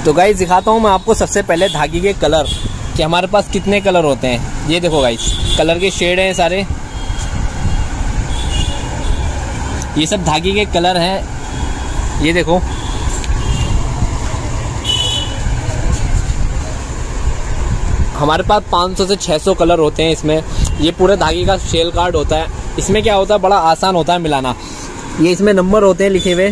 तो गाइस दिखाता हूँ मैं आपको सबसे पहले धागे के कलर कि हमारे पास कितने कलर होते हैं। ये देखो गाइस, कलर के शेड हैं सारे, ये सब धागे के कलर हैं। ये देखो, हमारे पास 500 से 600 कलर होते हैं इसमें। ये पूरे धागे का शेल कार्ड होता है। इसमें क्या होता है, बड़ा आसान होता है मिलाना। ये इसमें नंबर होते हैं लिखे हुए,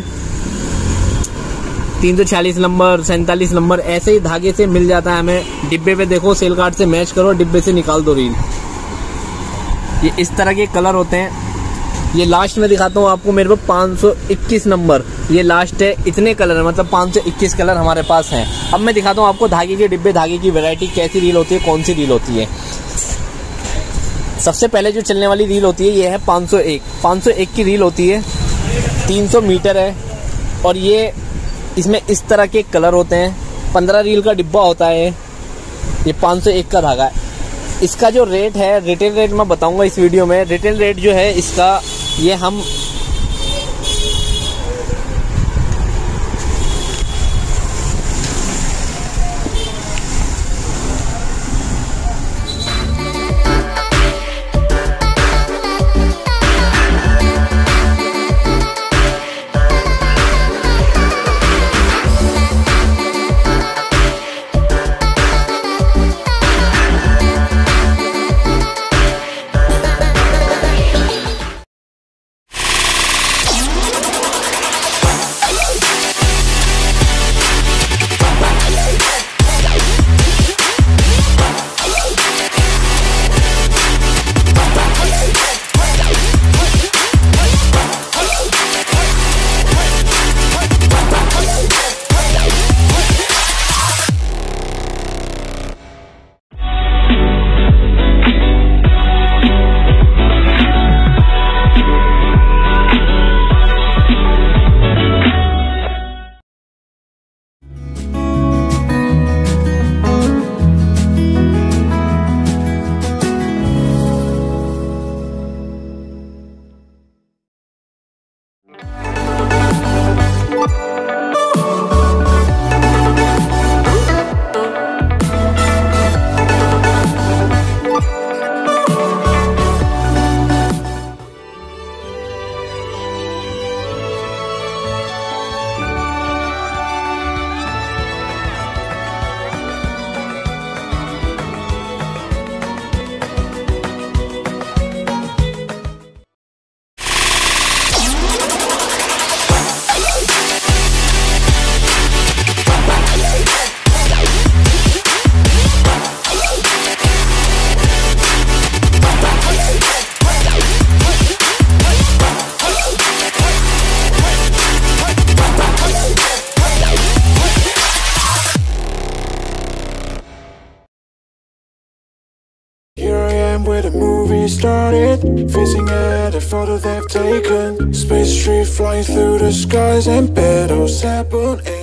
346 नंबर, 47 नंबर, ऐसे ही धागे से मिल जाता है हमें। डिब्बे पे देखो, सेल कार्ड से मैच करो, डिब्बे से निकाल दो रील। ये इस तरह के कलर होते हैं। ये लास्ट में दिखाता हूँ आपको, मेरे पास 521 नंबर, ये लास्ट है। इतने कलर है, मतलब 521 कलर हमारे पास हैं। अब मैं दिखाता हूँ आपको धागे के डिब्बे, धागे की वैरायटी, कैसी रील होती है, कौन सी रील होती है। सबसे पहले जो चलने वाली रील होती है ये है 501 की रील होती है। 300 मीटर है और ये इसमें इस तरह के कलर होते हैं। 15 रील का डिब्बा होता है। ये 501 का धागा है। इसका जो रेट है, रिटेल रेट मैं बताऊंगा इस वीडियो में। रिटेल रेट जो है इसका, ये हम where the movie started, fishing at a photo they've taken. Space tree flying through the skies and petals happen.